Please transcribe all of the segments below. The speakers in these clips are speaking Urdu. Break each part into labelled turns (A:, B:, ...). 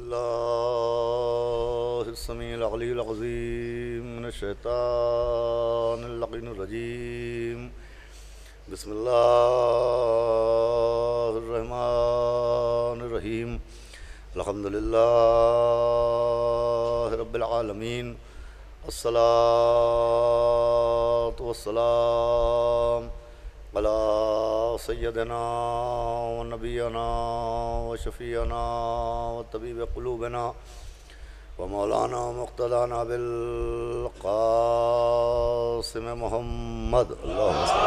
A: بالله السميع العلي العظيم من الشيطان اللعين الرجيم. بسم الله الرحمن الرحيم. الحمد لله رب العالمين. الصلاة والسلام على سيدنا ونبينا وشفيعنا وطبيب قلوبنا ومولانا مقتدانا بالقاسم محمد اللهم صل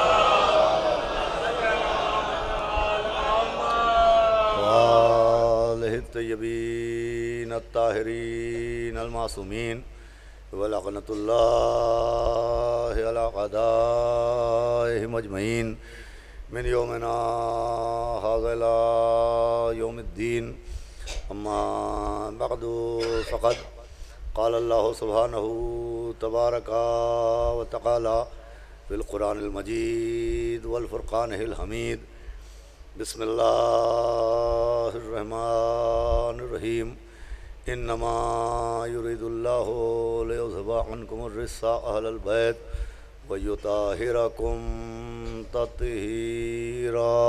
A: وآله الطيبين الطاهرين المعصومين ولعنة الله على أعدائهم أجمعين من يومنا هذا إلى يوم الدين. أما بعد فقد قال الله سبحانه تبارك وتعالى في القرآن المجيد والفرقان الحميد. بسم الله الرحمن الرحيم. انما يريد الله ليذهب عنكم الرجس اهل البيت ويطهركم تطهيرا.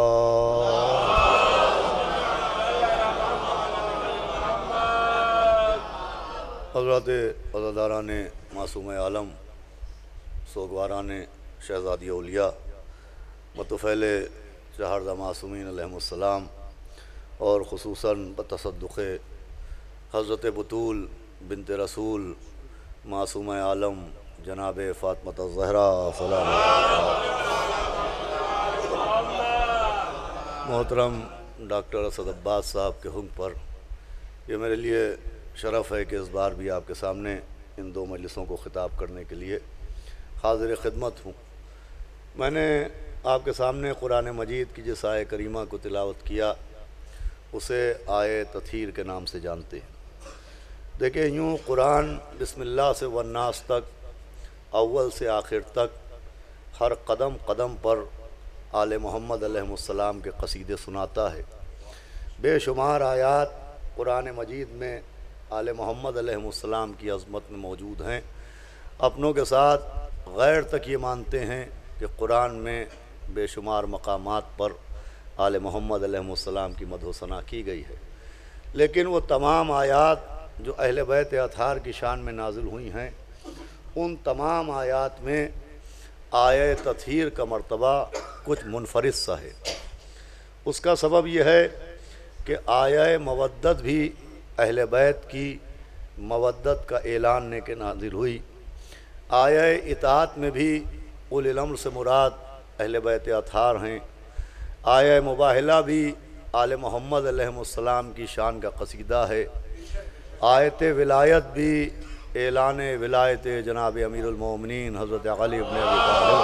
A: حضرات عزاداران معصوم عالم، سوگواران شہزادی اولیاء، متفیل چہاردہ معصومین علیہم السلام، اور خصوصاً بتصدق حضرت بطول بنت رسول معصومہ عالم جناب فاطمہ الزہرا سلام محترم ڈاکٹر اسد عباس صاحب کے حکم پر یہ میرے لیے شرف ہے کہ اس بار بھی آپ کے سامنے ان دو مجلسوں کو خطاب کرنے کے لیے حاضر خدمت ہوں۔ میں نے آپ کے سامنے قرآن مجید کی جس آیہ کریمہ کو تلاوت کیا اسے آیہ تطہیر کے نام سے جانتے ہیں۔ دیکھیں، یوں قرآن بسم اللہ سے والناس تک، اول سے آخر تک، ہر قدم قدم پر آل محمد علیہ السلام کے قصیدے سناتا ہے۔ بے شمار آیات قرآن مجید میں آل محمد علیہ السلام کی عظمت میں موجود ہیں۔ اپنوں کے ساتھ غیر تک یہ مانتے ہیں کہ قرآن میں بے شمار مقامات پر آل محمد علیہ السلام کی مدح و ثنا کی گئی ہے، لیکن وہ تمام آیات جو اہل بیت اطہار کی شان میں نازل ہوئی ہیں، ان تمام آیات میں آیہ تطہیر کا مرتبہ کچھ منفرد سا ہے۔ اس کا سبب یہ ہے کہ آیہ مودت بھی اہل بیت کی مودت کا اعلان نے کے نازل ہوئی، آیہ اطاعت میں بھی اولی الامر سے مراد اہل بیت اطہار ہیں، آیہ مباہلہ بھی آل محمد علیہ السلام کی شان کا قصیدہ ہے، آیت ولایت بھی اعلان ولایت جناب امیر المومنین حضرت علی بن ابی طالب،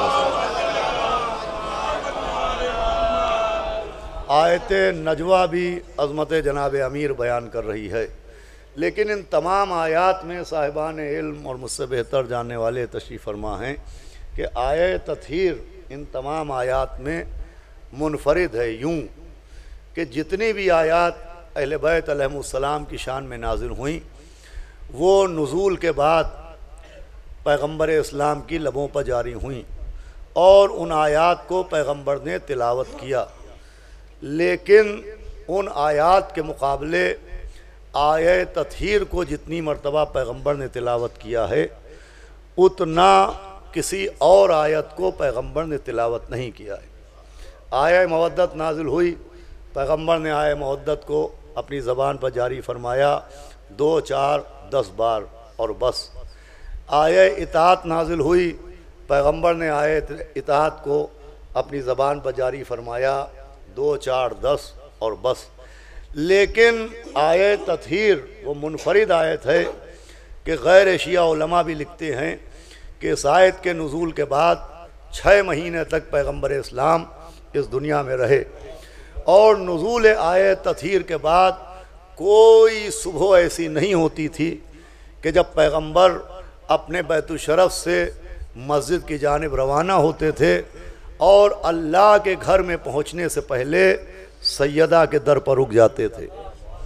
A: آیت نجوہ بھی عظمت جناب امیر بیان کر رہی ہے۔ لیکن ان تمام آیات میں صاحبان علم اور مجھ سے بہتر جاننے والے تشریف فرما ہیں کہ آیہ تطہیر ان تمام آیات میں منفرد ہے، یوں کہ جتنی بھی آیات اہل بیت علیہ السلام کی شان میں نازل ہوئیں وہ نزول کے بعد پیغمبر اسلام کی لبوں پر جاری ہوئیں اور ان آیات کو پیغمبر نے تلاوت کیا، لیکن ان آیات کے مقابلے آیہ تطہیر کو جتنی مرتبہ پیغمبر نے تلاوت کیا ہے اتنا کسی اور آیت کو پیغمبر نے تلاوت نہیں کیا ہے۔ آیہ مودت نازل ہوئی، پیغمبر نے آیہ مودت کو اپنی زبان پر جاری فرمایا 2 4 10 بار اور بس۔ آیہ اطاعت نازل ہوئی، پیغمبر نے آیہ اطاعت کو اپنی زبان پر جاری فرمایا 2 4 10 اور بس۔ لیکن آیہ تطہیر وہ منفرد آیت ہے کہ غیر شیعہ علماء بھی لکھتے ہیں کہ اس آیت کے نزول کے بعد 6 مہینے تک پیغمبر اسلام اس دنیا میں رہے، اور نزول آیہ تطہیر کے بعد کوئی صبح ایسی نہیں ہوتی تھی کہ جب پیغمبر اپنے بیت الشرف سے مسجد کی جانب روانہ ہوتے تھے اور اللہ کے گھر میں پہنچنے سے پہلے سیدہ کے در پر رک جاتے تھے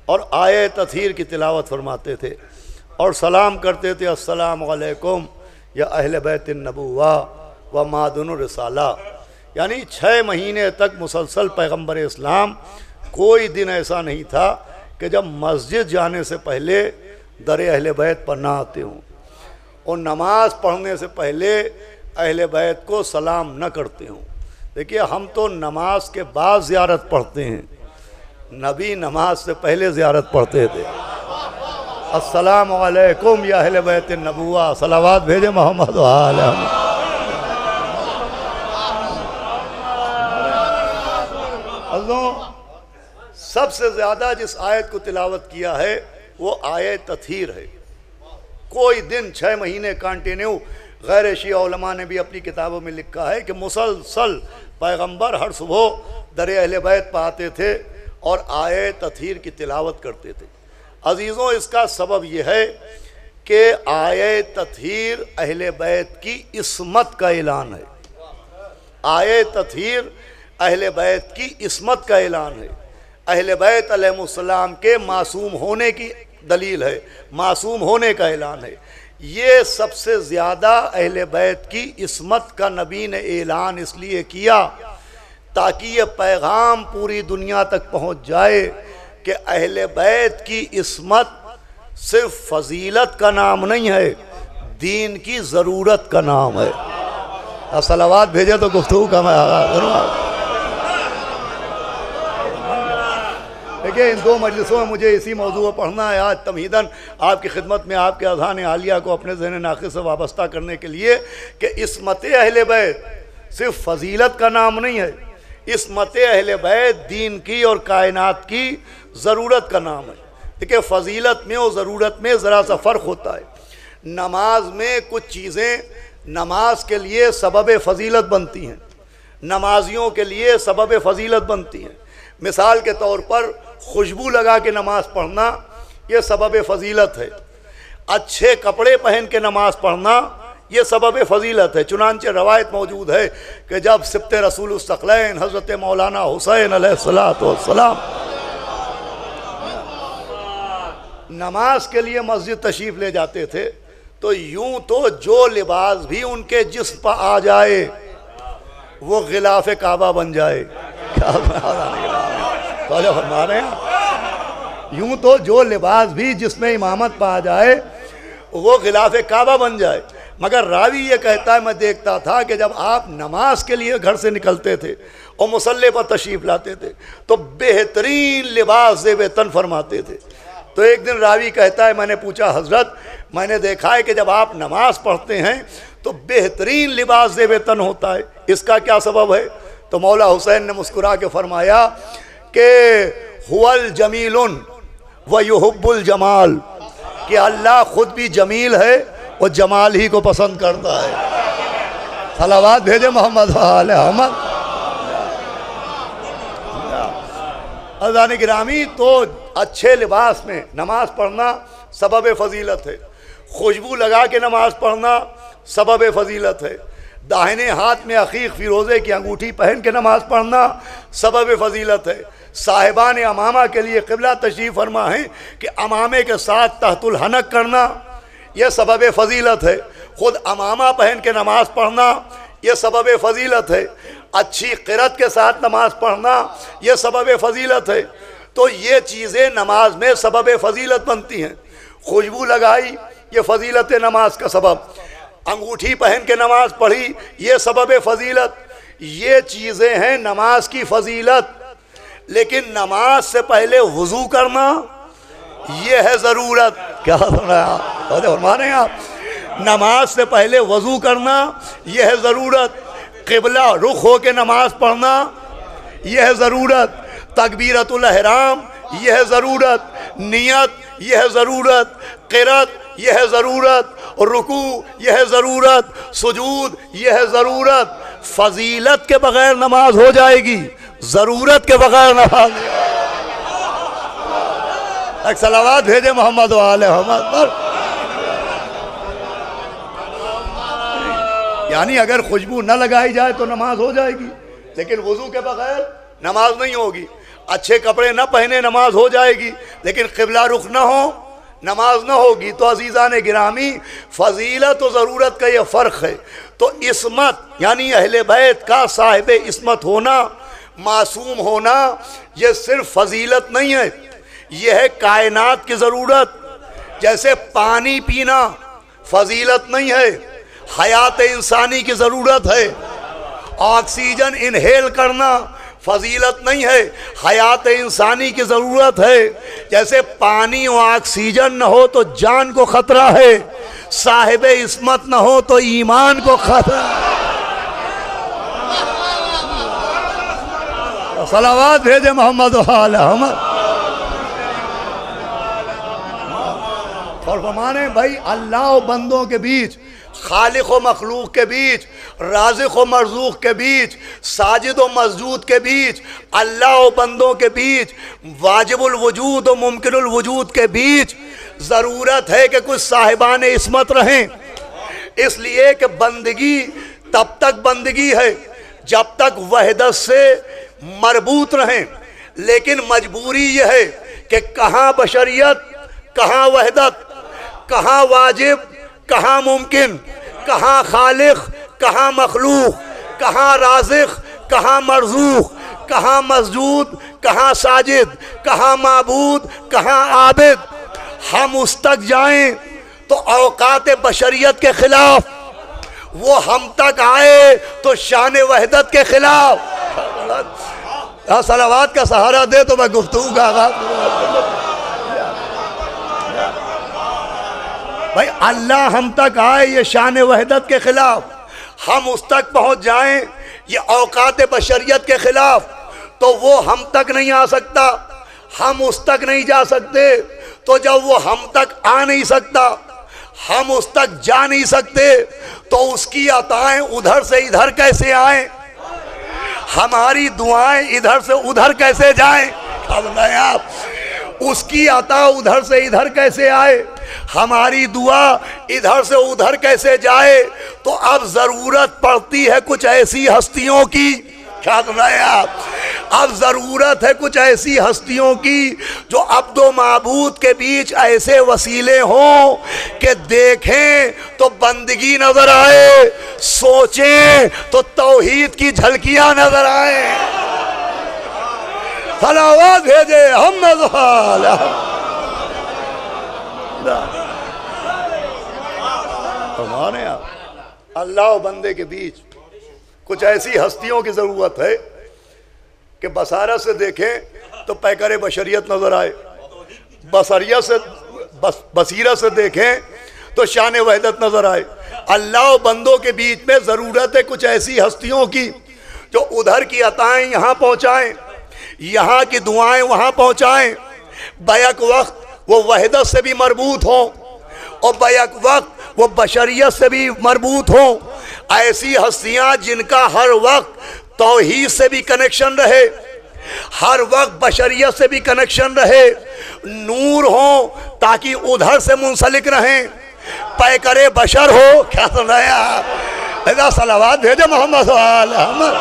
A: اور آیے تطہیر کی تلاوت فرماتے تھے اور سلام کرتے تھے، السلام علیکم یا اہل بیت النبوہ و معدن الرسالہ۔ یعنی 6 مہینے تک مسلسل پیغمبر اسلام کوئی دن ایسا نہیں تھا کہ جب مسجد جانے سے پہلے در اہل بیت پر نہ آتے ہوں، اور نماز پڑھنے سے پہلے اہل بیت کو سلام نہ کرتے ہوں۔ دیکھیے ہم تو نماز کے بعد زیارت پڑھتے ہیں، نبی نماز سے پہلے زیارت پڑھتے تھے۔ السلام علیکم یا اہل بیت النبوہ، صلوات بھیجے محمد و آل محمد۔ سب سے زیادہ جس آیت کو تلاوت کیا ہے وہ آیت تطہیر ہے۔ کوئی دن 6 مہینے کانٹینیو، غیر شیعہ علماء نے بھی اپنی کتابوں میں لکھا ہے کہ مسلسل پیغمبر ہر صبح در اہل بیت پہ آتے تھے اور آیت تطہیر کی تلاوت کرتے تھے۔ عزیزوں، اس کا سبب یہ ہے کہ آیت تطہیر اہل بیت کی عصمت کا اعلان ہے۔ آیت تطہیر اہل بیت کی عصمت کا اعلان ہے، اہل بیت علیہ السلام کے معصوم ہونے کی دلیل ہے، معصوم ہونے کا اعلان ہے۔ یہ سب سے زیادہ اہل بیت کی عصمت کا نبی نے اعلان اس لیے کیا تاکہ یہ پیغام پوری دنیا تک پہنچ جائے کہ اہل بیت کی عصمت صرف فضیلت کا نام نہیں ہے، دین کی ضرورت کا نام ہے۔ صلوات بھیجے تو گفتگو کا میں آغاز کروں۔ دیکھیں ان 2 مجلسوں میں مجھے اسی موضوع پر پڑھنا ہے آج تمہیداً آپ کی خدمت میں، آپ کے اذہان عالیہ کو اپنے ذہن ناقص سے وابستہ کرنے کے لیے کہ عصمت اہل بیت صرف فضیلت کا نام نہیں ہے، عصمت اہل بیت دین کی اور کائنات کی ضرورت کا نام ہے۔ دیکھیں فضیلت میں اور ضرورت میں ذرا سا فرق ہوتا ہے۔ نماز میں کچھ چیزیں نماز کے لیے سبب فضیلت بنتی ہیں، نمازیوں کے لیے سبب فضیلت بنتی ہیں۔ مثال کے طور پر خوشبو لگا کے نماز پڑھنا یہ سبب فضیلت ہے، اچھے کپڑے پہن کے نماز پڑھنا یہ سبب فضیلت ہے۔ چنانچہ روایت موجود ہے کہ جب سبط رسول الثقلین حضرت مولانا حسین علیہ السلام نماز کے لیے مسجد تشریف لے جاتے تھے تو یوں تو جو لباس بھی ان کے جسم پر آ جائے وہ غلاف کعبہ بن جائے۔ کیا فرما رہے ہیں؟ یوں تو جو لباس بھی جس میں امامت پا جائے وہ غلاف کعبہ بن جائے، مگر راوی یہ کہتا ہے میں دیکھتا تھا کہ جب آپ نماز کے لیے گھر سے نکلتے تھے اور مصلی پر تشریف لاتے تھے تو بہترین لباس زیب تن فرماتے تھے۔ تو ایک دن راوی کہتا ہے میں نے پوچھا حضرت میں نے دیکھا ہے کہ جب آپ نماز پڑھتے ہیں تو بہترین لباس زیب تن ہوتا ہے، اس کا کیا سبب ہے؟ تو مولا حسین نے مسکرا کے فرمایا کہ هو الجمیل ویحب الجمال، کہ اللہ خود بھی جمیل ہے اور جمال ہی کو پسند کرتا ہے۔ صلوات بھیجے محمد و آل محمد۔ عزیزان گرامی، تو اچھے لباس میں نماز پڑھنا سبب فضیلت ہے، خوشبو لگا کے نماز پڑھنا سبب فضیلت ہے، داہنے ہاتھ میں عقیق فیروزے کی انگوٹھی پہن کے نماز پڑھنا سبب فضیلت ہے۔ صاحبان امامہ کے لیے قبلہ تشریف فرما ہے کہ امامے کے ساتھ تحت الحنک کرنا یہ سبب فضیلت ہے، خود امامہ پہن کے نماز پڑھنا یہ سبب فضیلت ہے، اچھی قرأت کے ساتھ نماز پڑھنا یہ سبب فضیلت ہے۔ تو یہ چیزیں نماز میں سبب فضیلت بنتی ہیں۔ خوشبو لگائی یہ فضیلت نماز کا سبب، انگوٹھی پہن کے نماز پڑھی یہ سبب فضیلت، یہ چیزیں ہیں نماز کی فضیلت۔ لیکن نماز سے پہلے وضو کرنا یہ ہے ضرورت۔ کیا فرما رہے ہیں آپ؟ نماز سے پہلے وضو کرنا یہ ہے ضرورت، قبلہ رخ ہو کے نماز پڑھنا یہ ہے ضرورت، تکبیرۃ الاحرام یہ ہے ضرورت، نیت یہ ہے ضرورت، قرأت یہ ہے ضرورت، رکوع یہ ہے ضرورت، سجود یہ ہے ضرورت۔ فضیلت کے بغیر نماز ہو جائے گی، ضرورت کے بغیر نماز۔ ایک صلوات بھیجے محمد و آل محمد پر۔ یعنی اگر خوشبو نہ لگائی جائے تو نماز ہو جائے گی، لیکن وضو کے بغیر نماز نہیں ہوگی، اچھے کپڑے نہ پہنے نماز ہو جائے گی، لیکن قبلہ رخ نہ ہو نماز نہ ہوگی. تو عزیزان گرامی فضیلت و ضرورت کا یہ فرق ہے. تو عصمت یعنی اہل بیت کا صاحب عصمت ہونا، معصوم ہونا، یہ صرف فضیلت نہیں ہے، یہ ہے کائنات کی ضرورت. جیسے پانی پینا فضیلت نہیں ہے، حیات انسانی کی ضرورت ہے. آکسیجن انہیل کرنا فضیلت نہیں ہے، حیات انسانی کی ضرورت ہے. جیسے پانی و آکسیجن نہ ہو تو جان کو خطرہ ہے، صاحب عصمت نہ ہو تو ایمان کو خطرہ ہے. صلوات بھیجے محمد و آل محمد. اور فرمانے بھائی اللہ و بندوں کے بیچ، خالق و مخلوق کے بیچ، رازق و مرزوق کے بیچ، ساجد و مسجود کے بیچ، اللہ و بندوں کے بیچ، واجب الوجود و ممکن الوجود کے بیچ ضرورت ہے کہ کچھ صاحبان عصمت رہیں. اس لیے کہ بندگی تب تک بندگی ہے جب تک وحدت سے مربوط رہیں. لیکن مجبوری یہ ہے کہ کہاں بشریت، کہاں وحدت، کہاں واجب، کہاں ممکن، کہاں خالق، کہاں مخلوق، کہاں رازق، کہاں مرزوق، کہاں مسجود، کہاں ساجد، کہاں معبود، کہاں عابد. ہم اس تک جائیں تو اوقات بشریت کے خلاف، وہ ہم تک آئے تو شان وحدت کے خلاف. صلوات کا سہارا دے تو میں گفتگو کا آغاز بھائی اللہ ہم تک آئے یہ شان وحدت کے خلاف، ہم اس تک پہنچ جائیں یہ اوقات بشریت کے خلاف. تو وہ ہم تک نہیں آ سکتا، ہم اس تک نہیں جا سکتے. تو جب وہ ہم تک آ نہیں سکتا، ہم اس تک جا نہیں سکتے، تو اس کی عطائیں ادھر سے ادھر کیسے آئیں؟ ہماری دعائیں ادھر سے ادھر کیسے جائیں؟ اس کی عطا ادھر سے ادھر کیسے آئے؟ ہماری دعا ادھر سے ادھر کیسے جائے؟ تو اب ضرورت پڑتی ہے کچھ ایسی ہستیوں کی. کیا سن رہے ہیں آپ؟ اب ضرورت ہے کچھ ایسی ہستیوں کی جو عبد و معبود کے بیچ ایسے وسیلے ہوں کہ دیکھیں تو بندگی نظر آئے، سوچیں تو توحید کی جھلکیاں نظر آئیں. صلوات بھیجے محمد و آل فرمانے آپ اللہ و بندے کے بیچ کچھ ایسی ہستیوں کی ضرورت ہے کہ بصارت سے دیکھیں تو پیکر بشریت نظر آئے، بصیرت سے دیکھیں تو شان وحدت نظر آئے. اللہ و بندوں کے بیچ میں ضرورت ہے کچھ ایسی ہستیوں کی جو ادھر کی عطائیں یہاں پہنچائیں، یہاں کی دعائیں وہاں پہنچائیں. بیک وقت وہ وحدت سے بھی مربوط ہوں اور بیک وقت وہ بشریت سے بھی مربوط ہوں. ایسی ہستیاں جن کا ہر وقت توحید سے بھی کنیکشن رہے، ہر وقت بشریت سے بھی کنیکشن رہے، نور ہوں تاکہ ادھر سے منسلک رہیں، پیکر بشر ہو. کیا سن رہے ہیں آپ؟ ایسا صلوات بھیجے محمد و آل محمد.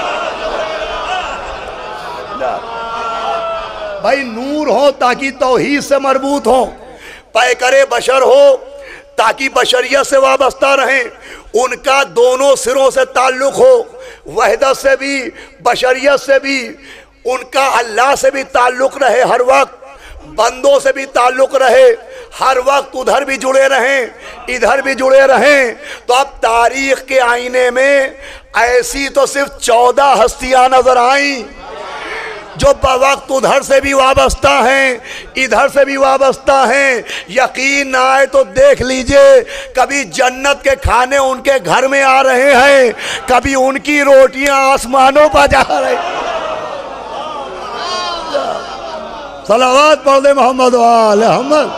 A: بھائی نور ہو تاکہ توحید سے مربوط ہو، پیکر بشر ہو تاکہ بشریت سے وابستہ رہیں، ان کا دونوں سروں سے تعلق ہو، وحدت سے بھی بشریت سے بھی. ان کا اللہ سے بھی تعلق رہے، ہر وقت بندوں سے بھی تعلق رہے، ہر وقت ادھر بھی جڑے رہیں ادھر بھی جڑے رہیں. تو اب تاریخ کے آئینے میں ایسی تو صرف 14 ہستیاں نظر آئیں جو بوقت ادھر سے بھی وابستہ ہیں ادھر سے بھی وابستہ ہیں. یقین نہ آئے تو دیکھ لیجئے، کبھی جنت کے کھانے ان کے گھر میں آ رہے ہیں، کبھی ان کی روٹیاں آسمانوں پر جا رہی. صلوات پڑھ دے محمد و آل محمد.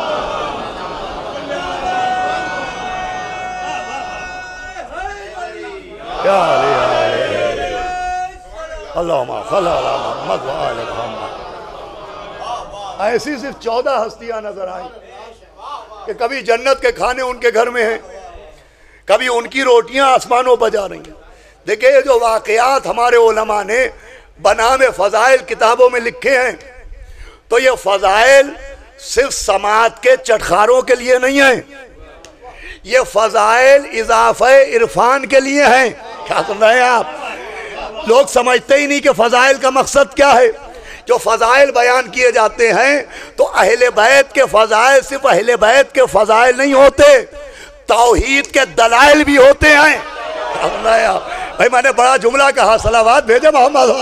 A: اللہم صل علی محمد و آل محمد. ایسی صرف 14 ہستیاں نظر آئیں کہ کبھی جنت کے کھانے ان کے گھر میں ہیں، کبھی ان کی روٹیاں آسمانوں پر جا رہی ہیں. دیکھیں یہ جو واقعات ہمارے علماء نے بنام فضائل کتابوں میں لکھے ہیں، تو یہ فضائل صرف سماعت کے چٹخاروں کے لیے نہیں ہیں، یہ فضائل اضافہ عرفان کے لیے ہیں۔ کیا سن رہے ہیں آپ؟ لوگ سمجھتے ہی نہیں کہ فضائل کا مقصد کیا ہے۔ جو فضائل بیان کیے جاتے ہیں تو اہل بیت کے فضائل صرف اہل بیت کے فضائل نہیں ہوتے، توحید کے دلائل بھی ہوتے ہیں۔ بھائی میں نے بڑا جملہ کہا، صلوات بھیجے محمد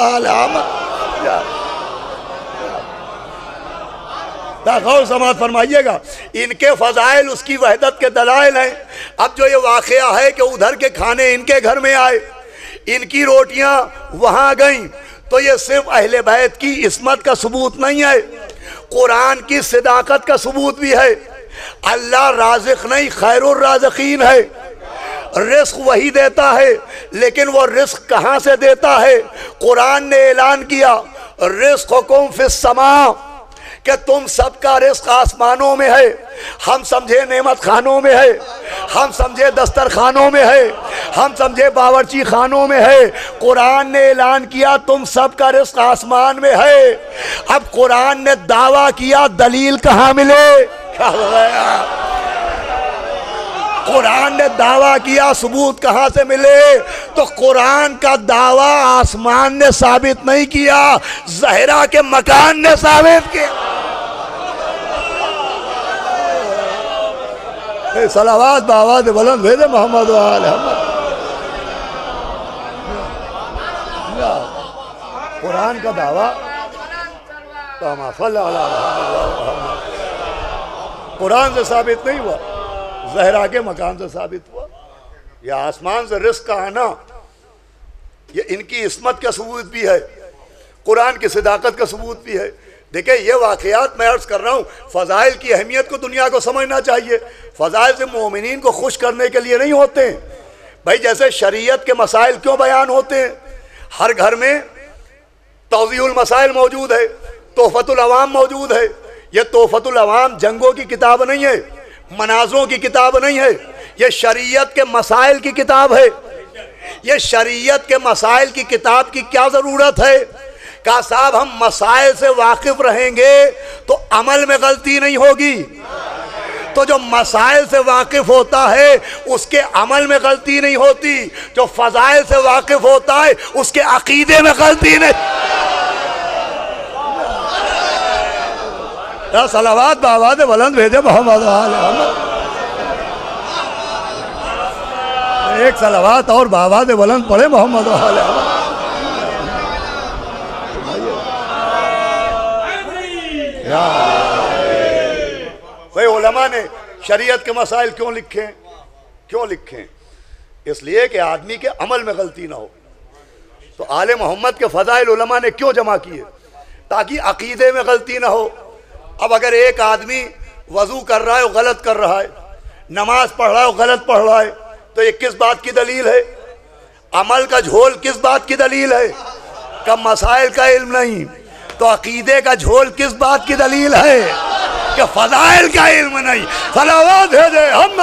A: غور سماعت فرمائیے گا۔ ان کے فضائل اس کی وحدت کے دلائل ہیں۔ اب جو یہ واقعہ ہے کہ ادھر کے کھانے ان کے گھر میں آئے، ان کی روٹیاں وہاں گئیں، تو یہ صرف اہل بیت کی عصمت کا ثبوت نہیں ہے، قرآن کی صداقت کا ثبوت بھی ہے۔ اللہ رازق نہیں، خیر الرازقین ہے، رزق وہی دیتا ہے، لیکن وہ رزق کہاں سے دیتا ہے؟ قرآن نے اعلان کیا رزقکم فی السماء، کہ تم سب کا رزق آسمانوں میں ہے۔ ہم سمجھے نعمت خانوں میں ہے، ہم سمجھے دسترخانوں میں ہے، ہم سمجھے باورچی خانوں میں ہے۔ قرآن نے اعلان کیا تم سب کا رزق آسمان میں ہے۔ اب قرآن نے دعویٰ کیا، دلیل کہاں ملے؟ قرآن نے دعویٰ کیا، ثبوت کہاں سے ملے؟ تو قرآن کا دعویٰ آسمان نے ثابت نہیں کیا، زہرا کے مکان نے ثابت کیا۔ صلوات بآواز بلند بھیجے محمد قرآن کا دعویٰ قرآن سے ثابت نہیں ہوا، زہرا کے مکان سے ثابت ہوا۔ یہ آسمان سے رزق کا آنا، یہ ان کی عصمت کا ثبوت بھی ہے، قرآن کی صداقت کا ثبوت بھی ہے۔ دیکھیں یہ واقعات میں عرض کر رہا ہوں، فضائل کی اہمیت کو دنیا کو سمجھنا چاہیے۔ فضائل سے مومنین کو خوش کرنے کے لیے نہیں ہوتے ہیں۔ بھائی جیسے شریعت کے مسائل کیوں بیان ہوتے ہیں؟ ہر گھر میں توضیح المسائل موجود ہے، تحفۃ العوام موجود ہے۔ یہ تحفۃ العوام جنگوں کی کتاب نہیں ہے، مناظروں کی کتاب نہیں ہے، یہ شریعت کے مسائل کی کتاب ہے۔ یہ شریعت کے مسائل کی کتاب کی کیا ضرورت ہے؟ کہا صاحب ہم مسائل سے واقف رہیں گے تو عمل میں غلطی نہیں ہوگی، تو جو مسائل سے واقف ہوتا ہے اس کے عمل میں غلطی نہیں ہوتی، جو فضائل سے واقف ہوتا ہے اس کے عقیدے میں غلطی نہیں۔ صلوات بآواز بلند بھیجے محمد ایک صلوات اور بآواز بلند پڑھے محمد بھئی علماء نے شریعت کے مسائل کیوں لکھیں؟ اس لیے کہ آدمی کے عمل میں غلطی نہ ہو۔ تو آل محمد کے فضائل علماء نے کیوں جمع کیے؟ تاکہ عقیدے میں غلطی نہ ہو۔ اب اگر ایک آدمی وضو کر رہا ہے وہ غلط کر رہا ہے، نماز پڑھ رہا ہے وہ غلط پڑھ رہا ہے، تو یہ کس بات کی دلیل ہے؟ عمل کا جھول کس بات کی دلیل ہے؟ کہ مسائل کا علم نہیں۔ تو عقیدے کا جھول کس بات کی دلیل ہے؟ کہ فضائل کا علم نہیں۔ صلوات بھیجے ہم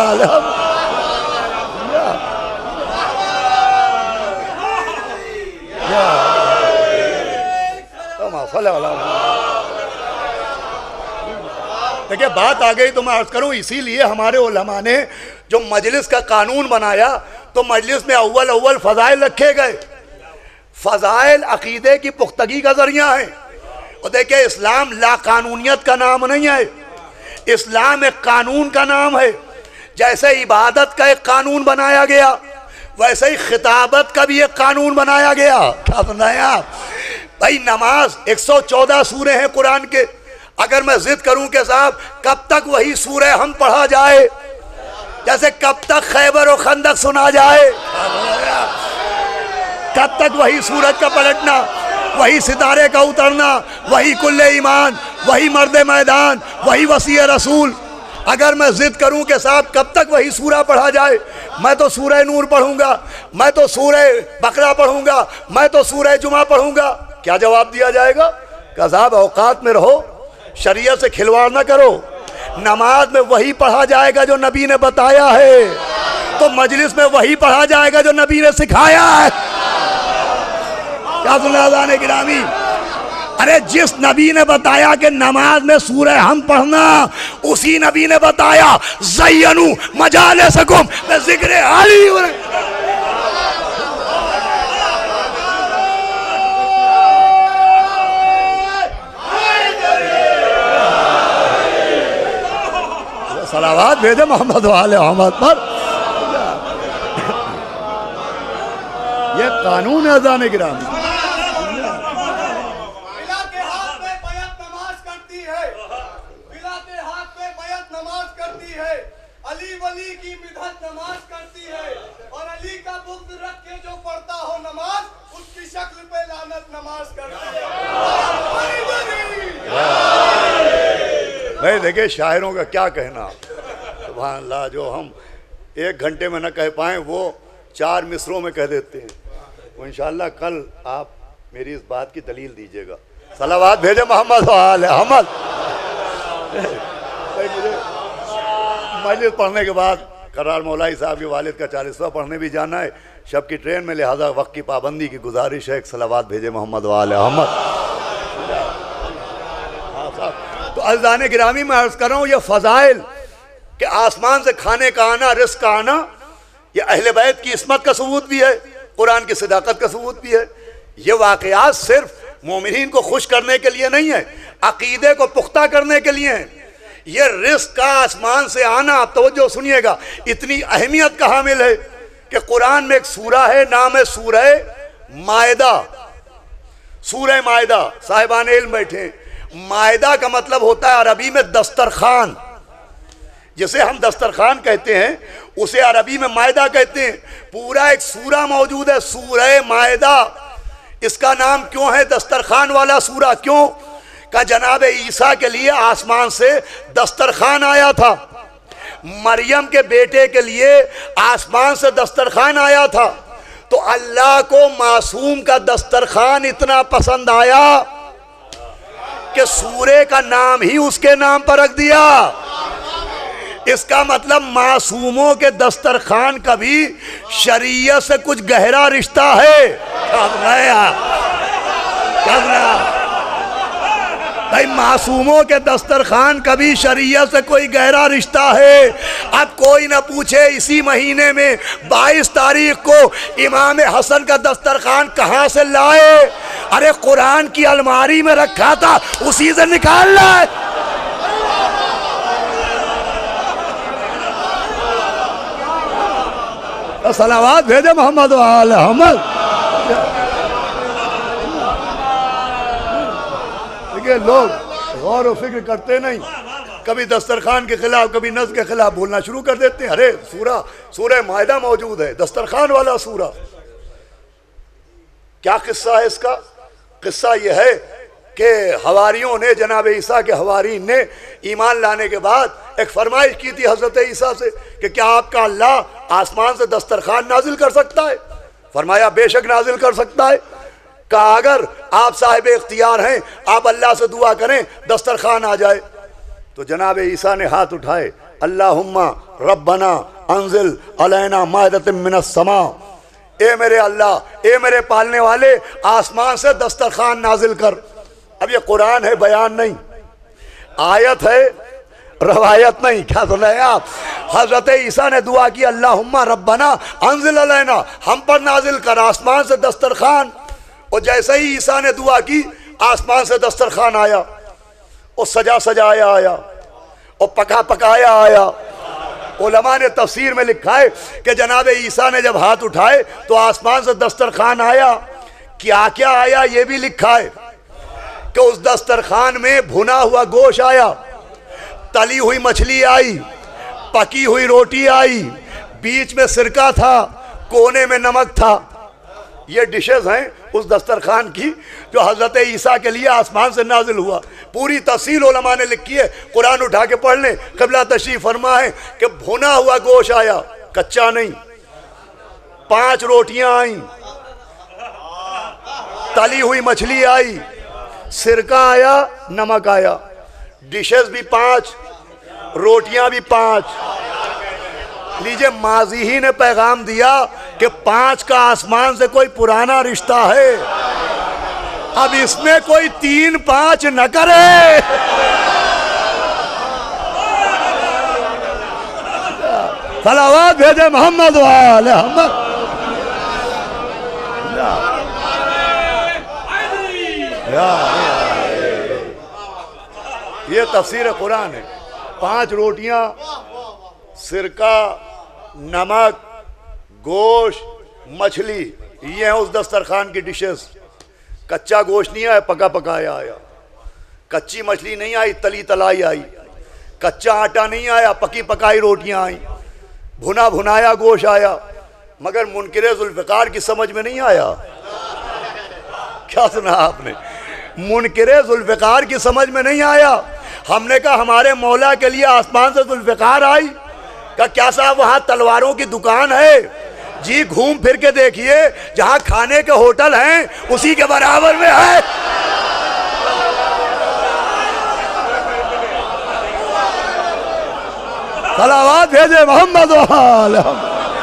A: دیکھیں بات آ گئی تو میں عرض کروں، اسی لیے ہمارے علماء نے جو مجلس کا قانون بنایا تو مجلس میں اول فضائل رکھے گئے۔ فضائل عقیدے کی پختگی کا ذریعہ ہے۔ اور دیکھیں اسلام لا قانونیت کا نام نہیں ہے، اسلام ایک قانون کا نام ہے۔ جیسے عبادت کا ایک قانون بنایا گیا ویسے ہی خطابت کا بھی ایک قانون بنایا گیا۔ کیا سمجھائیں آپ؟ بھائی نماز 114 سورے ہیں قرآن کے، اگر میں ضد کروں کہ صاحب کب تک وہی سورہ ہم پڑھا جائے، جیسے کب تک خیبر و خندق سنا جائے، کب تک وہی سورج کا پلٹنا، وہی ستارے کا اترنا، وہی کل ایمان، وہی مرد میدان، وہی وصی رسول۔ اگر میں ضد کروں کہ صاحب کب تک وہی سورہ پڑھا جائے، میں تو سورہ نور پڑھوں گا، میں تو سورہ بقرہ پڑھوں گا، میں تو سورہ جمعہ پڑھوں گا، کیا جواب دیا جائے گا؟ کہ صاحب اوقات میں رہو، شریعت سے کھلواڑ نہ کرو۔ نماز میں وہی پڑھا جائے گا جو نبی نے بتایا ہے، تو مجلس میں وہی پڑھا جائے گا جو نبی نے سکھایا ہے۔ کیا سنا اذان گرامی؟ ارے جس نبی نے بتایا کہ نماز میں سورہ ہم پڑھنا، اسی نبی نے بتایا زینو مجالسکم بذکر علی۔ صلوات بھیجے محمد و آل محمد پر۔ یہ قانون ہے اذان گرامی۔
B: بلا کے ہاتھ میں بیعت نماز کرتی ہے، بلا کے ہاتھ میں بیعت نماز کرتی ہے، علی ولی کی مدحت نماز کرتی ہے، اور علی کا بغض رکھ کے جو پڑھتا ہو نماز، اس کی شکل پہ لعنت نماز کرتی ہے۔
A: بھائی دیکھیں شاعروں کا کیا کہنا، سبحان اللہ، جو ہم 1 گھنٹے میں نہ کہہ پائیں وہ 4 مصروں میں کہہ دیتے ہیں۔ وہ انشاءاللہ کل آپ میری اس بات کی دلیل دیجئے گا۔ صلوات بھیجے محمد و آل محمد۔ مجھے مجلس پڑھنے کے بعد قرار مولائی صاحب کے والد کا 40واں پڑھنے بھی جانا ہے، شب کی ٹرین میں، لہذا وقت کی پابندی کی گزارش ہے، ایک صلوات بھیجے محمد و آل محمد۔ تو اذان گرامی میں عرض کر رہا ہوں، یہ فضائل کہ آسمان سے کھانے کا آنا، رزق کا آنا، یہ اہل بیت کی عصمت کا ثبوت بھی ہے، قرآن کی صداقت کا ثبوت بھی ہے۔ یہ واقعات صرف مومنین کو خوش کرنے کے لیے نہیں ہے، عقیدے کو پختہ کرنے کے لیے ہیں۔ یہ رزق کا آسمان سے آنا، آپ توجہ سنیے گا، اتنی اہمیت کا حامل ہے کہ قرآن میں ایک سورہ ہے، نام ہے سورہ مائدہ۔ سورہ مائدہ، صاحبان علم بیٹھے ہیں، مائدہ کا مطلب ہوتا ہے عربی میں دسترخوان، جسے ہم دسترخوان کہتے ہیں اسے عربی میں مائدہ کہتے ہیں۔ پورا ایک سورہ موجود ہے، سورہ مائدہ۔ اس کا نام کیوں ہے دسترخوان والا سورہ؟ کیوں کہ جناب عیسیٰ کے لیے آسمان سے دسترخوان آیا تھا، مریم کے بیٹے کے لیے آسمان سے دسترخوان آیا تھا، تو اللہ کو معصوم کا دسترخوان اتنا پسند آیا کہ سورے کا نام ہی اس کے نام پر رکھ دیا۔ اس کا مطلب معصوموں کے دسترخوان کا بھی شریعت سے کچھ گہرا رشتہ ہے۔ بھائی معصوموں کے دسترخوان کا بھی شریعت سے کوئی گہرا رشتہ ہے۔ اب کوئی نہ پوچھے اسی مہینے میں 22 تاریخ کو امام حسن کا دسترخوان کہاں سے لائے؟ ارے قرآن کی الماری میں رکھا تھا، اسی سے نکال لائے۔ صلوات بھیجے محمد و آل محمد۔ دیکھیں لوگ غور و فکر کرتے نہیں، کبھی دسترخوان کے خلاف، کبھی نظر کے خلاف بولنا شروع کر دیتے ہیں۔ ارے سورہ مائدہ موجود ہے، دسترخوان والا سورہ۔ کیا قصہ ہے اس کا؟ قصہ یہ ہے کہ حواریوں نے، جناب عیسیٰ کے حوارین نے ایمان لانے کے بعد ایک فرمائش کی تھی حضرت عیسیٰ سے کہ کیا آپ کا اللہ آسمان سے دسترخوان نازل کر سکتا ہے؟ فرمایا بے شک نازل کر سکتا ہے۔ کہا اگر آپ صاحب اختیار ہیں، آپ اللہ سے دعا کریں دسترخوان آ جائے۔ تو جناب عیسیٰ نے ہاتھ اٹھائے، اللہم ربنا انزل علینا مائدۃ من السماء، اے میرے اللہ، اے میرے پالنے والے، آسمان سے دسترخوان نازل کر۔ اب یہ قرآن ہے، بیان نہیں، آیت ہے، روایت نہیں۔ کیا سن رہے ہیں آپ؟ حضرت عیسیٰ نے دعا کی، اللہم ربنا انزل علینا، ہم پر نازل کر آسمان سے دسترخوان۔ اور جیسے ہی عیسیٰ نے دعا کی، آسمان سے دسترخوان آیا، اور سجا سجایا آیا، اور پکا پکایا آیا۔ علماء نے تفسیر میں لکھا ہے کہ جناب عیسیٰ نے جب ہاتھ اٹھائے تو آسمان سے دسترخوان آیا۔ کیا کیا آیا یہ بھی لکھا ہے کہ اس دسترخوان میں بھنا ہوا گوشت آیا، تلی ہوئی مچھلی آئی، پکی ہوئی روٹی آئی، بیچ میں سرکہ تھا، کونے میں نمک تھا۔ یہ ڈشز ہیں اس دسترخوان کی جو حضرت عیسیٰ کے لیے آسمان سے نازل ہوا۔ پوری تفصیل علماء نے لکھی ہے، قرآن اٹھا کے پڑھ لیں۔ قبلہ تشریف فرما ہے کہ بھنا ہوا گوشت آیا، کچا نہیں، 5 روٹیاں آئیں، تلی ہوئی مچھلی آئی، سرکہ آیا، نمک آیا، ڈشز بھی 5، روٹیاں بھی 5۔ لیجئے ماضی ہی نے پیغام دیا کہ 5 کا آسمان سے کوئی پرانا رشتہ ہے۔ اب اس میں کوئی 3-5 نہ کرے. صلوات بھیجے محمد والے محمد. یہ تفسیر قرآن ہے. 5 روٹیاں، سرکہ، نمک، گوشت، مچھلی، یہ ہیں اس دسترخوان کی ڈشز. کچا گوشت نہیں آیا، پکا پکایا آیا. کچی مچھلی نہیں آئی، تلی تلائی آئی. کچا آٹا نہیں آیا، پکی پکائی روٹیاں آئیں. بھنا بھنایا گوشت آیا. مگر منکر ذوالفقار کی سمجھ میں نہیں آیا. کیا سنا آپ نے؟ منکر ذوالفقار کی سمجھ میں نہیں آیا. ہم نے کہا ہمارے مولا کے لیے آسمان سے ذوالفقار آئی. کہا کیا صاحب وہاں تلواروں کی دکان ہے؟ جی گھوم پھر کے دیکھیے، جہاں کھانے کے ہوٹل ہیں اسی کے برابر میں ہے. صلوات بھیجے محمد والے محمد.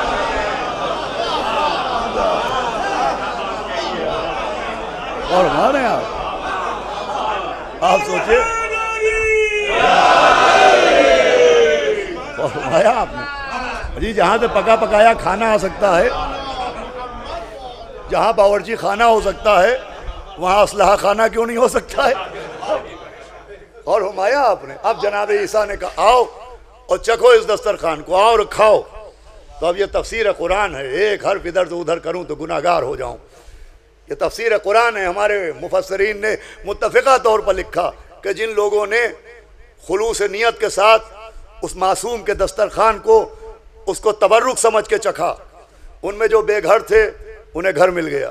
A: اور مانے آپ سوچئے فرمایا آپ نے جی جہاں سے پکا پکایا کھانا آ سکتا ہے، جہاں باورچی خانہ ہو سکتا ہے، وہاں اسلحہ خانہ کیوں نہیں ہو سکتا ہے؟ اور فرمایا آپ نے اب جناب عیسیٰ نے کہا آؤ اور چکھو اس دسترخوان کو، آؤ اور کھاؤ. تو اب یہ تفسیر قرآن ہے. ایک حرف ادھر سے ادھر کروں تو گناہگار ہو جاؤں. یہ تفسیر قرآن ہے. ہمارے مفسرین نے متفقہ طور پر لکھا کہ جن لوگوں نے خلوص نیت کے ساتھ اس معصوم کے دسترخوان کو اس کو تبرک سمجھ کے چکھا، ان میں جو بے گھر تھے انہیں گھر مل گیا،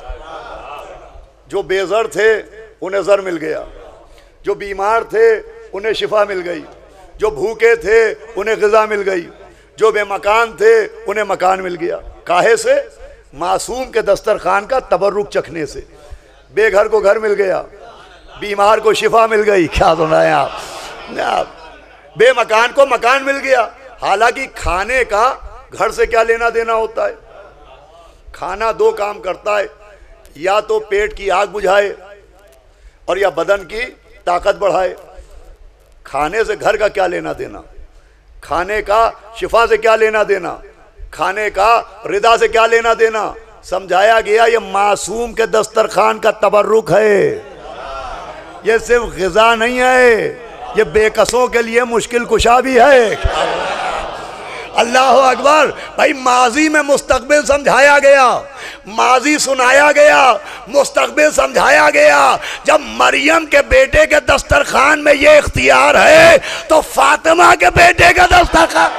A: جو بے زر تھے انہیں زر مل گیا، جو بیمار تھے انہیں شفا مل گئی، جو بھوکے تھے انہیں غذا مل گئی، جو بے مکان تھے انہیں مکان مل گیا. کاہے سے؟ معصوم کے دسترخوان کا تبرک چکھنے سے. بے گھر کو گھر مل گیا، بیمار کو شفا مل گئی. کیا سنائیں آپ؟ بے مکان کو مکان مل گیا. حالانکہ کھانے کا گھر سے کیا لینا دینا ہوتا ہے؟ کھانا 2 کام کرتا ہے، یا تو پیٹ کی آگ بجھائے اور یا بدن کی طاقت بڑھائے. کھانے سے گھر کا کیا لینا دینا؟ کھانے کا شفا سے کیا لینا دینا؟ کھانے کا رضا سے کیا لینا دینا؟ سمجھایا گیا یہ معصوم کے دسترخوان کا تبرک ہے. یہ صرف غذا نہیں ہے، یہ بے کسوں کے لیے مشکل کشا بھی ہے. اللہ اکبر. بھائی ماضی میں مستقبل سمجھایا گیا، ماضی سنایا گیا، مستقبل سمجھایا گیا. جب مریم کے بیٹے کے دسترخوان میں یہ اختیار ہے تو فاطمہ کے بیٹے کا دسترخوان.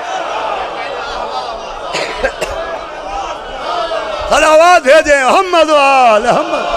A: صلوات بھیجیں محمد والے محمد.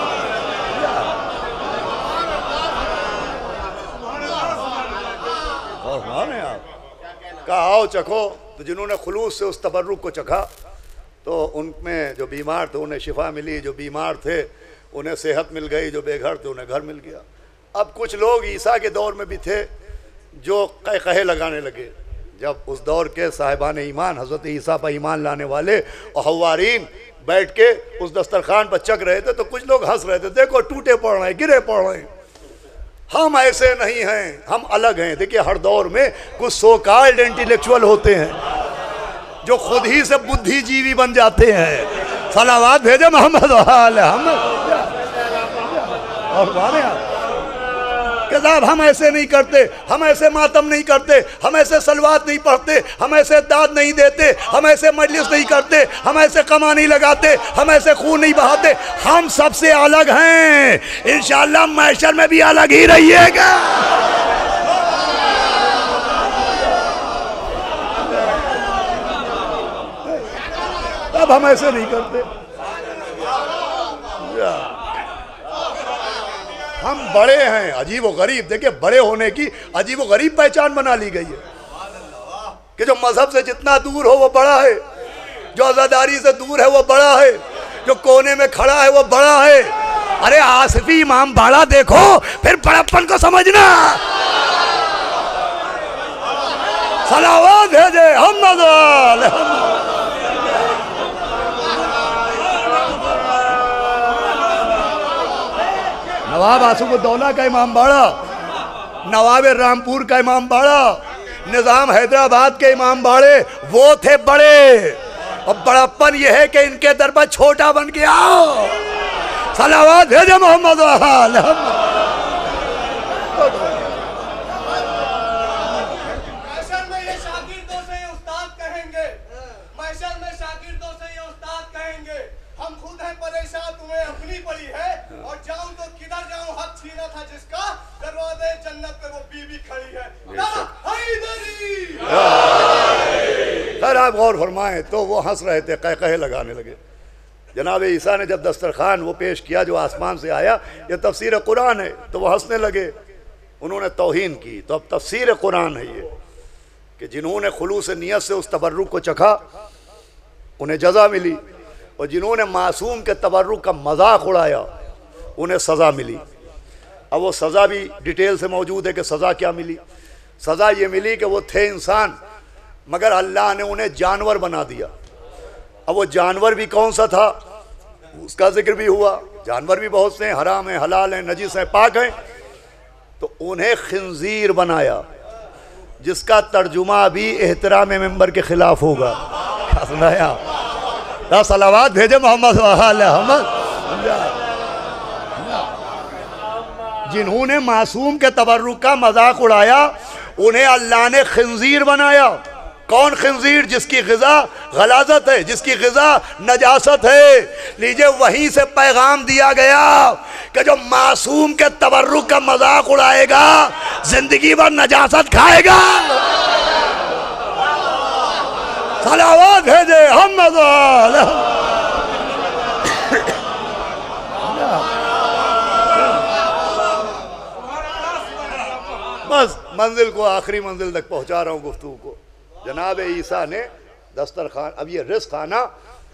A: کہا آؤ چکھو. تو جنہوں نے خلوص سے اس تبرک کو چکھا تو ان میں جو بیمار تھے انہیں شفا ملی، جو بیمار تھے انہیں صحت مل گئی، جو بے گھر تھے انہیں گھر مل گیا. اب کچھ لوگ عیسیٰ کے دور میں بھی تھے جو قہقہے لگانے لگے. جب اس دور کے صاحبان ایمان حضرت عیسیٰ پر ایمان لانے والے اور حوارین بیٹھ کے اس دسترخوان پر چک رہے تھے تو کچھ لوگ ہنس رہے تھے. دیکھو ٹوٹے پڑ رہے ہیں، گرے پڑ رہے ہیں، ہم ایسے نہیں ہیں، ہم الگ ہیں. دیکھیے ہر دور میں کچھ سو کالڈ انٹیلیکچول ہوتے ہیں جو خود ہی سے بدھی جیوی بن جاتے ہیں. صلوات بھیجے محمد والے محمد. اور بارے کہ صاحب ہم ایسے نہیں کرتے، ہم ایسے ماتم نہیں کرتے، ہم ایسے صلوات نہیں پڑھتے، ہم ایسے داد نہیں دیتے، ہم ایسے مجلس نہیں کرتے، ہم ایسے قمع نہیں لگاتے، ہم ایسے خون نہیں بہاتے. ہم سب سے الگ ہیں. انشاءاللہ محشر میں بھی الگ ہی رہیے گا. اب ہم ایسے نہیں کرتے. ہم بڑے ہیں. عجیب و غریب. دیکھیں بڑے ہونے کی عجیب و غریب پہچان بنا لی گئی ہے کہ جو مذہب سے جتنا دور ہو وہ بڑا ہے، جو عزاداری سے دور ہے وہ بڑا ہے، جو کونے میں کھڑا ہے وہ بڑا ہے. ارے آصفی امام باڑا دیکھو پھر بڑپن کو سمجھنا. صلوات بھیجے محمد والے محمد. नवाब आसिफुद्दौला का इमाम बाड़ा, नवाब रामपुर का इमाम बाड़ा, निजाम हैदराबाद के इमाम बाड़े, वो थे बड़े। और बड़प्पन ये है कि इनके दर पर छोटा बन के आओ। सलावत भेजे मोहम्मद आप गौर फरमाएं तो वो हंस रहे थे, कहे लगाने लगे। जनाब ईसा ने जब दस्तरखान वो पेश किया जो आसमान से आया, ये तफसीर कुरान है, तो वो हंसने लगे। उन्होंने तौहीन की। तो अब तफसीर कुरान है ये कि जिन्होंने खुलूस नियत से उस तबर्रुक को चखा उन्हें जज़ा मिली, और जिन्होंने मासूम के तबर्रुक का मजाक उड़ाया उन्हें सज़ा मिली। अब वो सज़ा भी डिटेल से मौजूद है कि सज़ा क्या मिली। सज़ा ये मिली कि वो थे इंसान, मगर अल्लाह ने उन्हें जानवर बना दिया। अब वो जानवर भी कौन सा था उसका जिक्र भी हुआ। जानवर भी बहुत से हैं, हराम हैं, हलाल हैं, नजीस हैं, पाक हैं। तो उन्हें खिंजीर बनाया, जिसका तर्जुमा भी एहतराम मेंबर के खिलाफ होगा। सुनाया सलावत भेजे मोहम्मद। जिन्होंने मासूम के तबर्रुक का मजाक उड़ाया उन्हें अल्लाह ने खिंजीर बनाया। कौन खिंजीर? जिसकी ग़िज़ा गलाज़त है, जिसकी ग़िज़ा नजासत है। लीजिए, वहीं से पैगाम दिया गया कि जो मासूम के तबर्रुक का मजाक उड़ाएगा जिंदगी भर नजासत खाएगा। सलावत भेजे हम। बस मंजिल को, आखिरी मंजिल तक पहुंचा रहा हूं गुफ्तगू को। जनाब ईसा ने दस्तरखान, अब ये रिज़्क़ खाना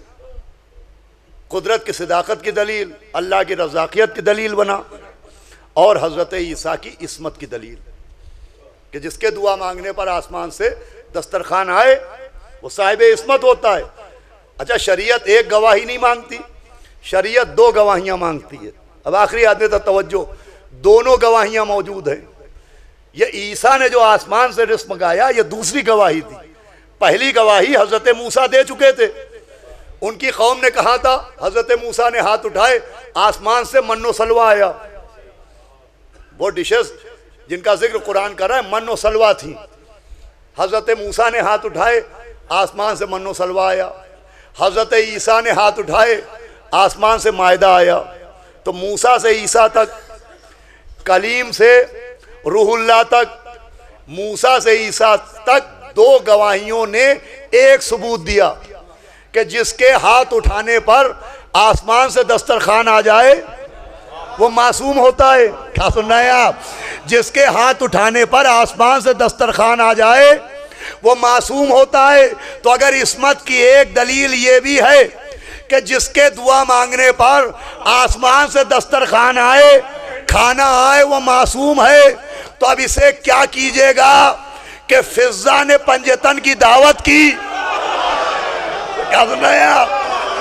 A: कुदरत की सदाकत की दलील, अल्लाह की रज़ाक़ियत की दलील बना, और हज़रत ईसा की इस्मत की दलील कि जिसके दुआ मांगने पर आसमान से दस्तरखान आए वो साहिब इस्मत होता है। अच्छा, शरीयत एक गवाही नहीं मांगती, शरीयत दो गवाहियाँ मांगती है। अब आखिरी आदमी तक तवज्जो, दोनों गवाहियाँ मौजूद हैं। ये ईसा ने जो आसमान से रिज़्क़ मंगाया ये दूसरी गवाही थी। पहली गवाही हज़रत मूसा दे चुके थे। उनकी कौम ने कहा था, हज़रत मूसा ने हाथ उठाए, आसमान से मन्नो सलवा आया। वो डिशेस जिनका जिक्र कुरान कर रहा है मन्नो सलवा थी। हज़रत मूसा ने हाथ उठाए, आसमान से मन्नो सलवा आया। हज़रत ईसा ने हाथ उठाए, आसमान से मायदा आया। तो मूसा से ईसा तक, कलीम से रूहुल्लाह तक, मूसा से ईसा तक दो गवाहियों ने एक सबूत दिया कि जिसके हाथ उठाने पर आसमान से दस्तरखान आ जाए वो मासूम होता है। क्या सुन रहे हैं आप? जिसके हाथ उठाने पर आसमान से दस्तरखान आ जाए वो मासूम होता है। तो अगर इस्मत की एक दलील ये भी है कि जिसके दुआ मांगने पर आसमान से दस्तरखान आए, खाना आए, वो मासूम है, तो अब इसे क्या कीजिएगा कि फिजा ने पंजतन की दावत की। क्या सुन रहे हैं आप?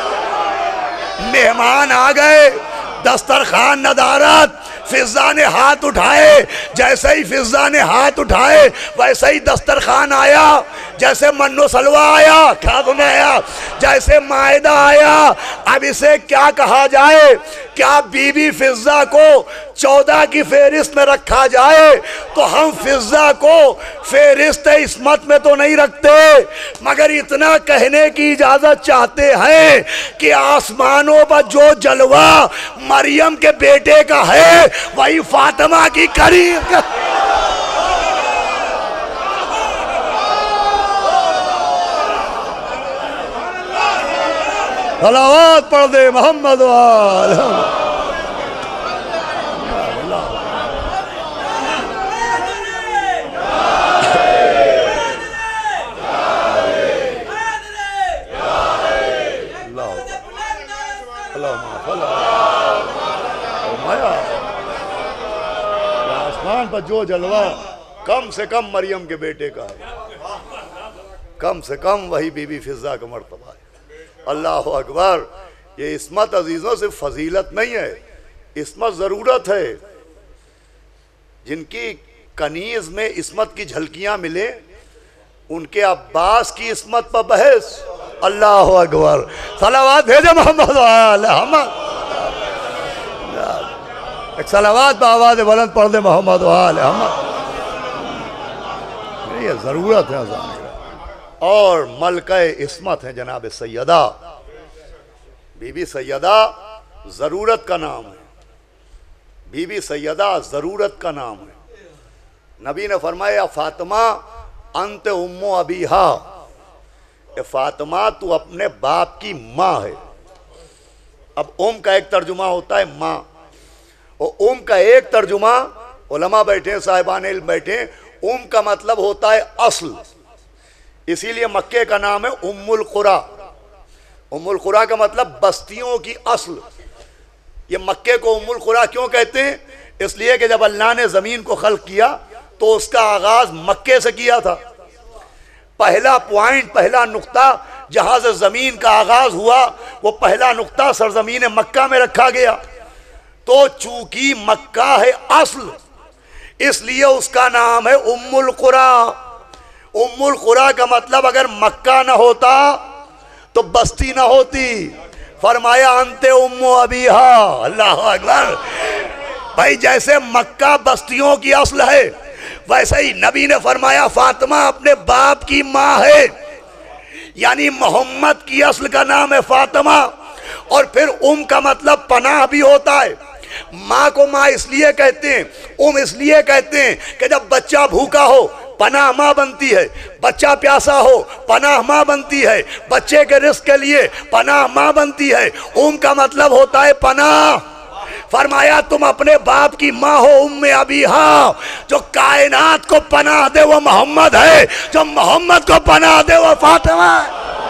A: मेहमान आ गए, दस्तरखान नदारत, फिजा ने हाथ उठाए, जैसे ही फिजा ने हाथ उठाए वैसे ही दस्तरखान आया, जैसे मन्नो सलवा आया। क्या सुन रहे हैं आप? जैसे मायदा आया। अब इसे क्या कहा जाए? क्या बीबी फिजा को 14 की फेरिस्त में रखा जाए तो हम फिजा को फेरिस्त इस्मत में तो नहीं रखते, मगर इतना कहने की इजाजत चाहते हैं कि आसमानों पर जो जलवा मरियम के बेटे का है वही फातिमा की करीब। सलावत पढ़ दे मोहम्मद वाले। आसमान पर जो जलवा कम से कम मरियम के बेटे का है, कम से कम वही बीबी फिजा का मर्तबा है। अल्लाह अकबर। ये इस्मत अजीज़ों से फजीलत नहीं है, عصمت ضرورت ہے. جن کی کنیز میں عصمت کی جھلکیاں ملیں ان کے عباس کی عصمت پر بحث. اللہ اکبر. صلوات بھیجے محمد وآل محمد. ایک صلوات بآواز بلند پڑھ دے محمد وآل محمد. یہ ضرورت ہے اذان. اور ملکہ عصمت ہے جناب سیدہ بی بی سیدہ. ضرورت کا نام ہے. بی بی سیدہ ضرورت کا نام ہے. نبی نے فرمایا فاطمہ انت ام ابیہا. اے فاطمہ تو اپنے باپ کی ماں ہے. اب ام کا ایک ترجمہ ہوتا ہے ماں، اور ام کا ایک ترجمہ علماء بیٹھے صاحبان علم بیٹھے، ام کا مطلب ہوتا ہے اصل. اسی لیے مکے کا نام ہے ام القریٰ. ام القریٰ کا مطلب بستیوں کی اصل. یہ مکے کو ام القریٰ کیوں کہتے ہیں؟ اس لیے کہ جب اللہ نے زمین کو خلق کیا تو اس کا آغاز مکے سے کیا تھا. پہلا پوائنٹ، پہلا نقطہ جہاں سے زمین کا آغاز ہوا وہ پہلا نقطہ سرزمین مکہ میں رکھا گیا. تو چونکہ مکہ ہے اصل، اس لیے اس کا نام ہے ام القریٰ. ام القریٰ کا مطلب اگر مکہ نہ ہوتا تو بستی نہ ہوتی. فرمایا انت ام ابیہا. اللہ اکبر. بھائی جیسے مکہ بستیوں کی اصل ہے ویسے ہی نبی نے فرمایا فاطمہ اپنے باپ کی ماں ہے. یعنی محمد کی اصل کا نام ہے فاطمہ. اور پھر ام کا مطلب پناہ بھی ہوتا ہے. ماں کو ماں اس لیے کہتے ہیں، ام اس لیے کہتے ہیں کہ جب بچہ بھوکا ہو پناہ ماں بنتی ہے، بچہ پیاسا ہو پناہ ماں بنتی ہے، بچے کے رزق کے لیے پناہ ماں بنتی ہے. ام کا مطلب ہوتا ہے پناہ. فرمایا تم اپنے باپ کی ماں ہو ام ابیہا. جو کائنات کو پناہ دے وہ محمد ہے، جو محمد کو پناہ دے وہ فاطمہ ہے.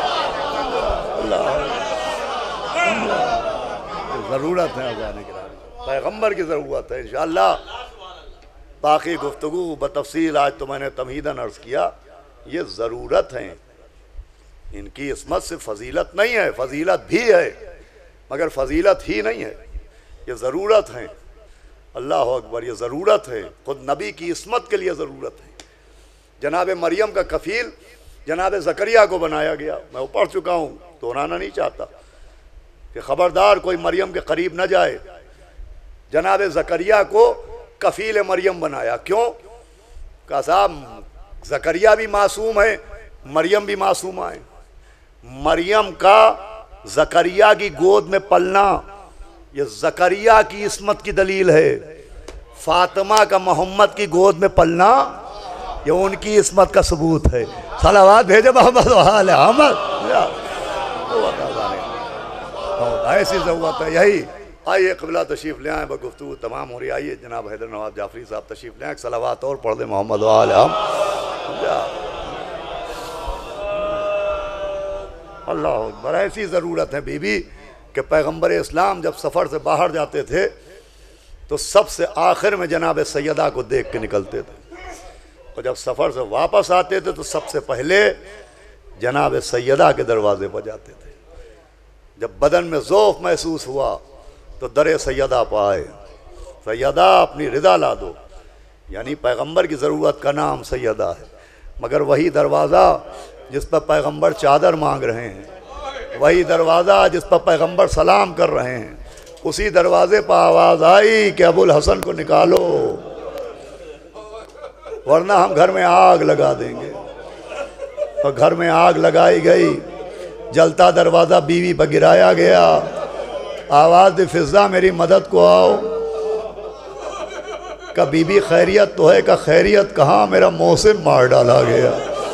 A: ضرورت ہے اذان کی، پیغمبر کی ضرورت ہے. انشاءاللہ باقی گفتگو بتفصیل آج تو میں نے تمہیداً عرض کیا. یہ ضرورت ہیں. ان کی عصمت سے فضیلت نہیں ہے، فضیلت بھی ہے مگر فضیلت ہی نہیں ہے، یہ ضرورت ہیں. اللہ اکبر. یہ ضرورت ہے. خود نبی کی عصمت کے لیے ضرورت ہے. جناب مریم کا کفیل جناب زکریا کو بنایا گیا. میں وہ پڑھ چکا ہوں، دہرانا نہیں چاہتا کہ خبردار کوئی مریم کے قریب نہ جائے. جناب زکریا کو کفیل مریم بنایا. کیوں؟ کہا صاحب زکریا بھی معصوم ہے، مریم بھی معصومہ ہے. مریم کا زکریا کی گود میں پلنا یہ زکریا کی عصمت کی دلیل ہے. فاطمہ کا محمد کی گود میں پلنا یہ ان کی عصمت کا ثبوت ہے. صلوات بھیجے محمد وآل محمد. ایسی ضرورت ہے. یہی آئیے قبلہ تشریف لے آئیں. گفتگو تمام ہو رہی. آئیے جناب حیدر نواب جعفری صاحب تشریف لے آئیں. صلوات اور پڑھ دیں محمد وآل محمد. اللہ اکبر. ایسی ضرورت ہے بی بی کہ پیغمبر اسلام جب سفر سے باہر جاتے تھے تو سب سے آخر میں جناب سیدہ کو دیکھ کے نکلتے تھے، اور جب سفر سے واپس آتے تھے تو سب سے پہلے جناب سیدہ کے دروازے پر جاتے تھے. جب بدن میں ذوف محسوس ہوا تو در سیدہ پہ آئے. سیدہ اپنی رضا لا دو. یعنی پیغمبر کی ضرورت کا نام سیدہ ہے، مگر وہی دروازہ جس پر پیغمبر چادر مانگ رہے ہیں، وہی دروازہ جس پر پیغمبر سلام کر رہے ہیں، اسی دروازے پر آواز آئی کہ ابو الحسن کو نکالو ورنہ ہم گھر میں آگ لگا دیں گے. اور گھر میں آگ لگائی گئی. جلتا دروازہ بیوی پر گرایا گیا. آواز دی فضا میری مدد کو آؤ. کہ بی بی خیریت تو ہے؟ کہ خیریت کہاں، میرا موسم مار ڈالا گیا.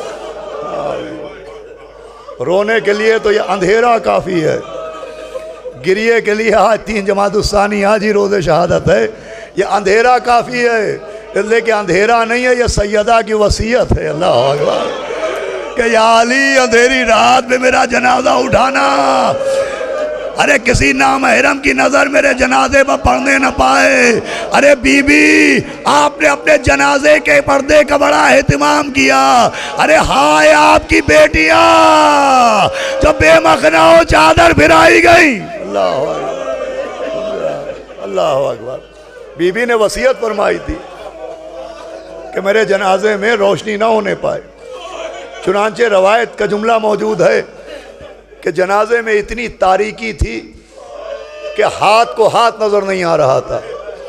A: رونے کے لیے تو یہ اندھیرا کافی ہے، گریے کے لیے آج 3 جماعت الثانی آج ہی روز شہادت ہے. یہ اندھیرا کافی ہے، اس لیے کہ اندھیرا نہیں ہے، یہ سیدہ کی وصیت ہے. اللہ اکبر. کہ یا علی اندھیری رات میں میرا جنازہ اٹھانا. ارے کسی نامحرم کی نظر میرے جنازے پر پڑھنے نہ پائے. ارے بی بی آپ نے اپنے جنازے کے پردے کا بڑا اہتمام کیا. ارے ہائے آپ کی بیٹیاں جو بے مخنہ چادر پھرائی گئی. اللہ اللہ اکبر. بی بی نے وصیت فرمائی تھی کہ میرے جنازے میں روشنی نہ ہونے پائے. چنانچہ روایت کا جملہ موجود ہے کہ جنازے میں اتنی تاریکی تھی کہ ہاتھ کو ہاتھ نظر نہیں آ رہا تھا.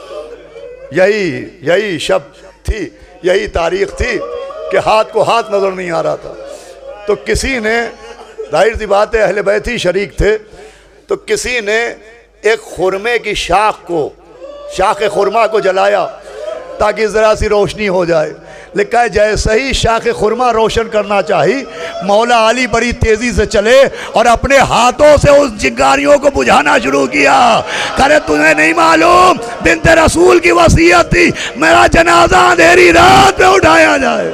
A: یہی شب تھی, یہی تاریخ تھی کہ ہاتھ کو ہاتھ نظر نہیں آ رہا تھا. تو کسی نے, ظاہر سی بات ہے اہل بیت ہی شریک تھے, تو کسی نے ایک خرمے کی شاخ خرما کو جلایا تاکہ ذرا سی روشنی ہو جائے. لکھا ہے جیسے ہی شاخ خرما روشن کرنا چاہی, مولا علی بڑی تیزی سے چلے اور اپنے ہاتھوں سے اس چنگاریوں کو بجھانا شروع کیا. کہے تمہیں نہیں معلوم بنت رسول کی وصیت تھی میرا جنازہ اندھیری رات میں اٹھایا جائے.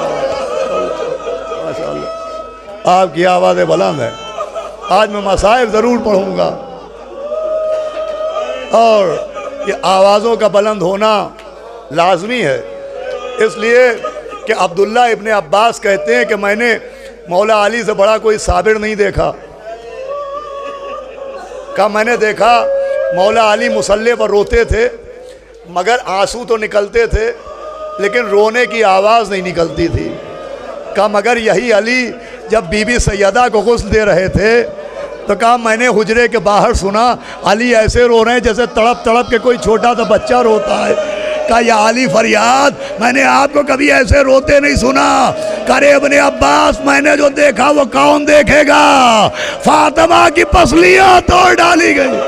A: آپ کی آوازیں بلند ہیں. آج میں مصائب ضرور پڑھوں گا, اور یہ آوازوں کا بلند ہونا لازمی ہے, اس لیے کہ عبداللہ ابن عباس کہتے ہیں کہ میں نے مولا علی سے بڑا کوئی صابر نہیں دیکھا. کہا میں نے دیکھا مولا علی مصلی پر روتے تھے مگر آنسو تو نکلتے تھے لیکن رونے کی آواز نہیں نکلتی تھی. کہا مگر یہی علی جب بی بی سیدہ کو غسل دے رہے تھے تو کہا میں نے حجرے کے باہر سنا علی ایسے رو رہے ہیں جیسے تڑپ تڑپ کے کوئی چھوٹا سا بچہ روتا ہے. کہا یا علی فریاد, میں نے آپ کو کبھی ایسے روتے نہیں سنا. کرے ابن عباس میں نے جو دیکھا وہ کون دیکھے گا, فاطمہ کی پسلیاں توڑ ڈالی گئی.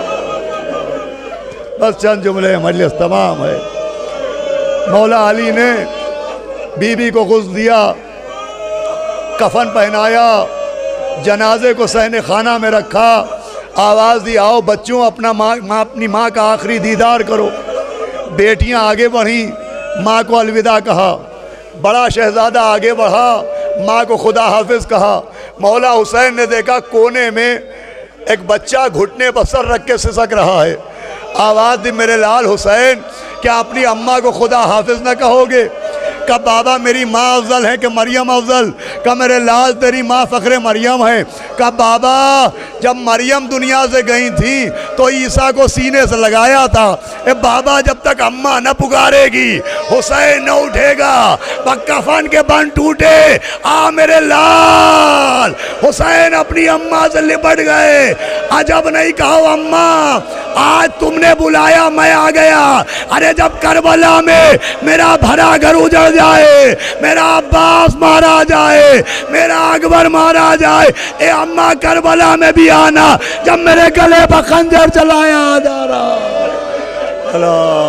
A: بس چند جملے, مجلس تمام ہے. مولا علی نے بی بی کو غسل دیا, کفن پہنایا, جنازے کو صحن خانہ میں رکھا, آواز دی آؤ بچوں اپنی ماں کا آخری دیدار کرو. بیٹیاں آگے بڑھیں, ماں کو الوداع کہا. بڑا شہزادہ آگے بڑھا, ماں کو خدا حافظ کہا. مولا حسین نے دیکھا کونے میں ایک بچہ گھٹنے پر سر رکھ کے سسک رہا ہے. آواز دی میرے لال حسین کیا اپنی اماں کو خدا حافظ نہ کہو گے؟ کہ بابا میری ماں افضل ہے کہ مریم افضل؟ کہ میرے لال تیری ماں فخر مریم ہے. کہ بابا جب مریم دنیا سے گئی تھی تو عیسیٰ کو سینے سے لگایا تھا. اے بابا جب تک اماں نہ پکارے گی حسین نہ اٹھے گا. کفن کے بند ٹوٹے, آ میرے لال حسین اپنی اماں سے لپٹ گئے. عجب نہیں کہو اماں آج تم نے بلایا میں آ گیا. ارے جب کربلا میں میرا بھرا گھر اجڑ جائے, میرا عباس مارا جائے, میرا اکبر مارا جائے, اے اماں کربلا میں بھی آنا جب میرے گلے پر خنجر چلایا جا رہا.